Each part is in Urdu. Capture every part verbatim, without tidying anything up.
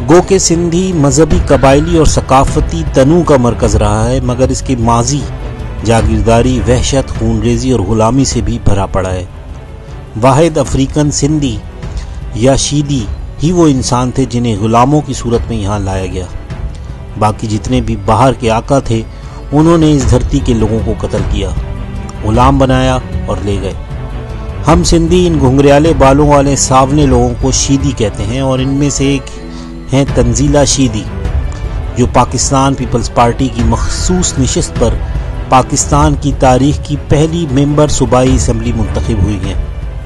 گو کہ سندھی مذہبی قبائلی اور ثقافتی تنوع کا مرکز رہا ہے، مگر اس کے ماضی جاگیرداری، وحشت، خون ریزی اور غلامی سے بھی بھرا پڑا ہے۔ واحد افریقن سندھی یا شیدی ہی وہ انسان تھے جنہیں غلاموں کی صورت میں یہاں لایا گیا۔ باقی جتنے بھی باہر کے آقا تھے انہوں نے اس دھرتی کے لوگوں کو قتل کیا، غلام بنایا اور لے گئے۔ ہم سندھی ان گھنگریالے بالوں والے ساونے لوگوں کو شیدی کہتے ہیں، اور ان میں سے ایک ہیں تنزیلہ شیدی، جو پاکستان پیپلز پارٹی کی مخصوص نشست پر پاکستان کی تاریخ کی پہلی ممبر صوبائی اسمبلی منتخب ہوئی ہیں۔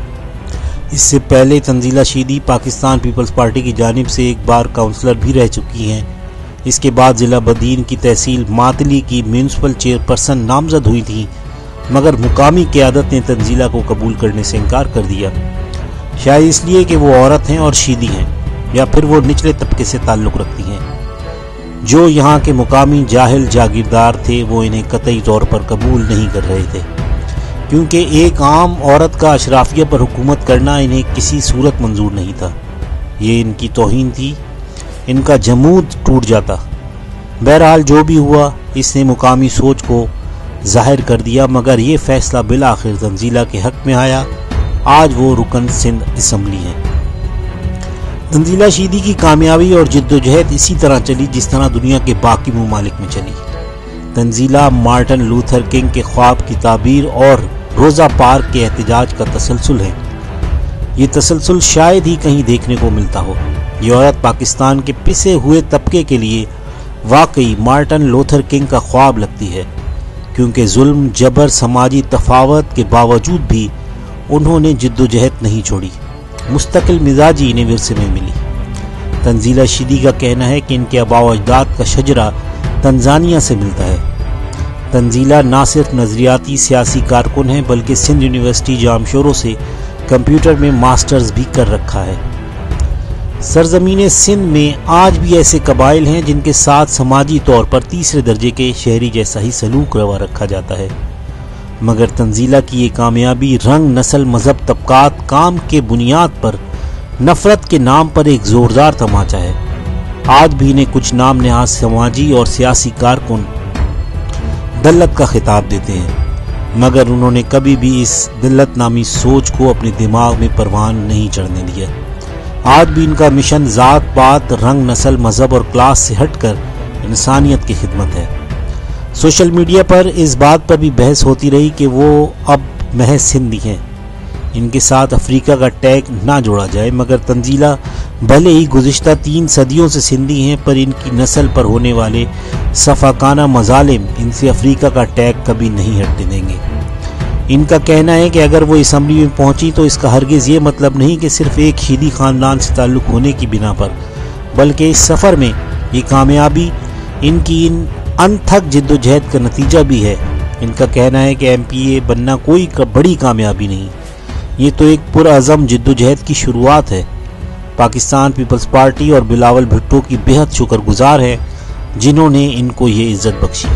اس سے پہلے تنزیلہ شیدی پاکستان پیپلز پارٹی کی جانب سے ایک بار کونسلر بھی رہ چکی ہیں۔ اس کے بعد ضلع بدین کی تحصیل ماتلی کی میونسپل چیئرپرسن نامزد ہوئی تھیں، مگر مقامی قیادت نے تنزیلہ کو قبول کرنے سے انکار کر دیا، شاید اس لیے کہ وہ عورت ہیں اور شیدی ہیں، یا پھر وہ نچلے طبقے سے تعلق رکھتی ہیں۔ جو یہاں کے مقامی جاہل جاگیردار تھے وہ انہیں قطعی طور پر قبول نہیں کر رہے تھے، کیونکہ ایک عام عورت کا اشرافیہ پر حکومت کرنا انہیں کسی صورت منظور نہیں تھا۔ یہ ان کی توہین تھی، ان کا جمود ٹوٹ جاتا۔ بہرحال جو بھی ہوا اس نے مقامی سوچ کو ظاہر کر دیا، مگر یہ فیصلہ بالآخر تنزیلہ کے حق میں آیا۔ آج وہ رکن سندھ اسمبلی ہیں۔ تنزیلہ شیدی کی کامیابی اور جد و جہد اسی طرح چلی جس طرح دنیا کے باقی ممالک میں چلی۔ تنزیلہ مارٹن لوتھر کنگ کے خواب کی تعبیر اور روزہ پارک کے احتجاج کا تسلسل ہے۔ یہ تسلسل شاید ہی کہیں دیکھنے کو ملتا ہو۔ یہ عورت پاکستان کے پسے ہوئے طبقے کے لیے واقعی مارٹن لوتھر کنگ کا خواب لگتی ہے، کیونکہ ظلم، جبر، سماجی تفاوت کے باوجود بھی انہوں نے جد و جہد نہیں چھوڑی، مستقل مزاجی انہیں ورثے میں ملی۔ تنزیلہ شیدی کا کہنا ہے کہ ان کے آباء و اجداد کا شجرہ تنزانیہ سے ملتا ہے۔ تنزیلہ نہ صرف نظریاتی سیاسی کارکن ہیں بلکہ سندھ یونیورسٹی جامشورو سے کمپیوٹر میں ماسٹرز بھی کر رکھا ہے۔ سرزمین سندھ میں آج بھی ایسے قبائل ہیں جن کے ساتھ سماجی طور پر تیسرے درجے کے شہری جیسا ہی سلوک روا رکھا جاتا ہے، مگر تنزیلہ کی یہ کامیابی رنگ، نسل، مذہب، طبقات، کام کے بنیاد پر نفرت کے نام پر ایک زوردار تماچا ہے۔ آج بھی انہیں کچھ نام نہاد سماجی اور سیاسی کارکن دلت کا خطاب دیتے ہیں، مگر انہوں نے کبھی بھی اس دلت نامی سوچ کو اپنے دماغ میں پروان نہیں چڑھنے دیا۔ آج بھی ان کا مشن ذات پات، رنگ، نسل، مذہب اور کلاس سے ہٹ کر انسانیت کی خدمت ہے۔ سوشل میڈیا پر اس بات پر بھی بحث ہوتی رہی کہ وہ اب محض سندھی ہیں، ان کے ساتھ افریقہ کا ٹیگ نہ جوڑا جائے، مگر تنزیلہ بھلے ہی گزشتہ تین صدیوں سے سندھی ہیں، پر ان کی نسل پر ہونے والے صفاقانہ مظالم ان سے افریقہ کا ٹیگ کبھی نہیں ہٹنے دیں گے۔ ان کا کہنا ہے کہ اگر وہ اسمبلی میں پہنچی تو اس کا ہرگز یہ مطلب نہیں کہ صرف ایک شیدی خاندان سے تعلق ہونے کی بنا پر، بلکہ اس سفر میں یہ کامیابی ان کی ان انتھک جد و جہد کا نتیجہ بھی ہے۔ ان کا کہنا ہے کہ ایم پی اے بننا کوئی بڑی کامیابی نہیں، یہ تو ایک پرعزم جد و جہد کی شروعات ہے۔ پاکستان پیپلز پارٹی اور بلاول بھٹو کی بہت شکر گزار ہے جنہوں نے ان کو یہ عزت بخشی۔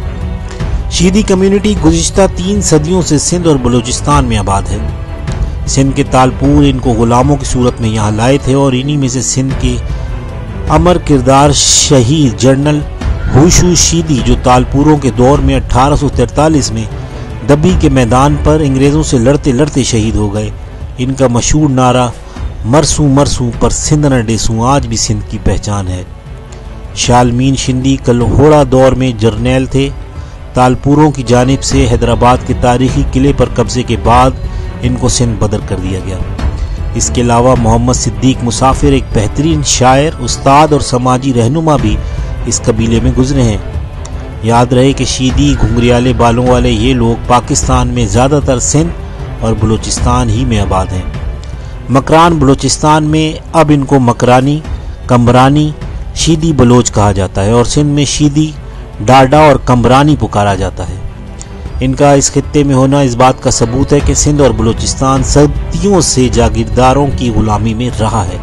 شیدی کمیونٹی گزشتہ تین صدیوں سے سندھ اور بلوچستان میں آباد ہے۔ سندھ کے تالپور ان کو غلاموں کی صورت میں یہاں لائے تھے، اور انہی میں سے سندھ کے امر کردار شہید جنرل ہوشو شیدی، جو تالپوروں کے دور میں اٹھارہ سو تینتالیس میں دبی کے میدان پر انگریزوں سے لڑتے لڑتے شہید ہو گئے۔ ان کا مشہور نعرہ مرسوں مرسوں پر سندھ نہ ڈیسوں آج بھی سندھ کی پہچان ہے۔ شالمین شندی کلہوڑا دور میں جرنیل تھے۔ تالپوروں کی جانب سے حیدرآباد کے تاریخی قلعے پر قبضے کے بعد ان کو سندھ بدر کر دیا گیا۔ اس کے علاوہ محمد صدیق مسافر ایک بہترین شاعر، استاد اور سماجی رہنما بھی اس قبیلے میں گزرے ہیں۔ یاد رہے کہ شیدی گھنگریالے بالوں والے یہ لوگ پاکستان میں زیادہ تر سندھ اور بلوچستان ہی میں آباد ہیں۔ مکران بلوچستان میں اب ان کو مکرانی، قمبرانی، شیدی بلوچ کہا جاتا ہے، اور سندھ میں شیدی، ڈاڈا اور قمبرانی پکارا جاتا ہے۔ ان کا اس خطے میں ہونا اس بات کا ثبوت ہے کہ سندھ اور بلوچستان صدیوں سے جاگیرداروں کی غلامی میں رہا ہے۔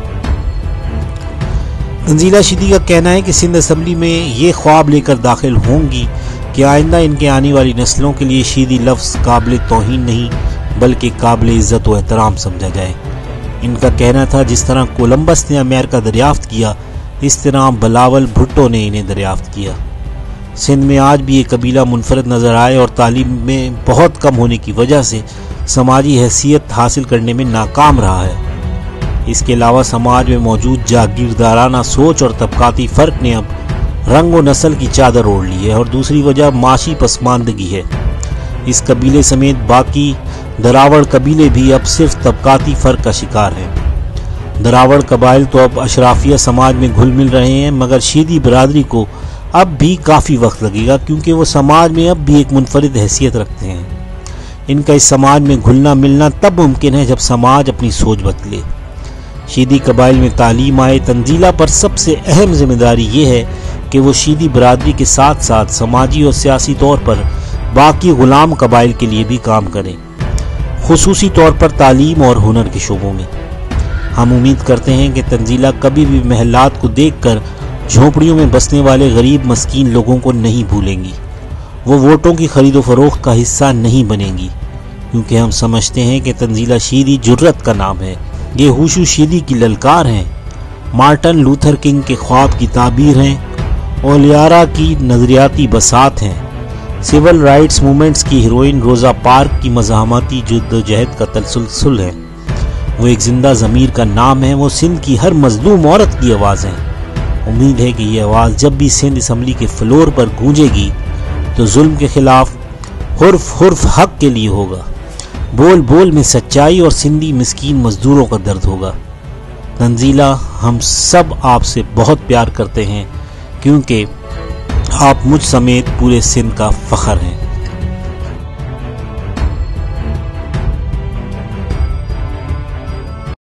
تنزیلہ شیدی کا کہنا ہے کہ سندھ اسمبلی میں یہ خواب لے کر داخل ہوں گی کہ آئندہ ان کے آنے والی نسلوں کے لیے شیدی لفظ قابل توہین نہیں بلکہ قابل عزت و احترام سمجھا جائے۔ ان کا کہنا تھا جس طرح کولمبس نے امریکہ دریافت کیا، اس طرح بلاول بھٹو نے انہیں دریافت کیا۔ سندھ میں آج بھی یہ قبیلہ منفرد نظر آئے اور تعلیم میں بہت کم ہونے کی وجہ سے سماجی حیثیت حاصل کرنے میں ناکام رہا ہے۔ اس کے علاوہ سماج میں موجود جاگیردارانہ سوچ اور طبقاتی فرق نے اب رنگ و نسل کی چادر اوڑھ لی ہے، اور دوسری وجہ معاشی پسماندگی ہے۔ اس قبیلے سمیت باقی دراوڑ قبیلے بھی اب صرف طبقاتی فرق کا شکار ہیں۔ دراوڑ قبائل تو اب اشرافیہ سماج میں گھل مل رہے ہیں، مگر شیدی برادری کو اب بھی کافی وقت لگے گا، کیونکہ وہ سماج میں اب بھی ایک منفرد حیثیت رکھتے ہیں۔ ان کا اس سماج میں گھلنا ملنا تب ممکن ہے جب سماج اپنی سوچ بدلے۔ شیدی قبائل میں تعلیم آئے تنزیلہ پر سب سے اہم ذمہ داری یہ ہے کہ وہ شیدی برادری کے ساتھ ساتھ سماجی اور سیاسی طور پر باقی غلام قبائل کے لیے بھی کام کریں، خصوصی طور پر تعلیم اور ہنر کے شعبوں میں۔ ہم امید کرتے ہیں کہ تنزیلہ کبھی بھی محلات کو دیکھ کر جھونپڑیوں میں بسنے والے غریب مسکین لوگوں کو نہیں بھولیں گی، وہ ووٹوں کی خرید و فروخت کا حصہ نہیں بنیں گی، کیونکہ ہم سمجھتے ہیں کہ تنزیلہ شیدی جرت کا نام ہے، یہ ہوشو شیدی کی للکار ہیں، مارٹن لوتھر کنگ کے خواب کی تعبیر ہیں، اولیارا کی نظریاتی بساط ہیں، سول رائٹس موومنٹس کی ہیروئن روزا پارک کی مزاحمتی جدوجہد کا تسلسل ہے، وہ ایک زندہ ضمیر کا نام ہے، وہ سندھ کی ہر مظلوم عورت کی آواز ہے۔ امید ہے کہ یہ آواز جب بھی سندھ اسمبلی کے فلور پر گونجے گی تو ظلم کے خلاف حرف حرف حق کے لیے ہوگا، بول بول میں سچائی اور سندھی مسکین مزدوروں کا درد ہوگا۔ تنزیلہ، ہم سب آپ سے بہت پیار کرتے ہیں، کیونکہ آپ مجھ سمیت پورے سندھ کا فخر ہیں۔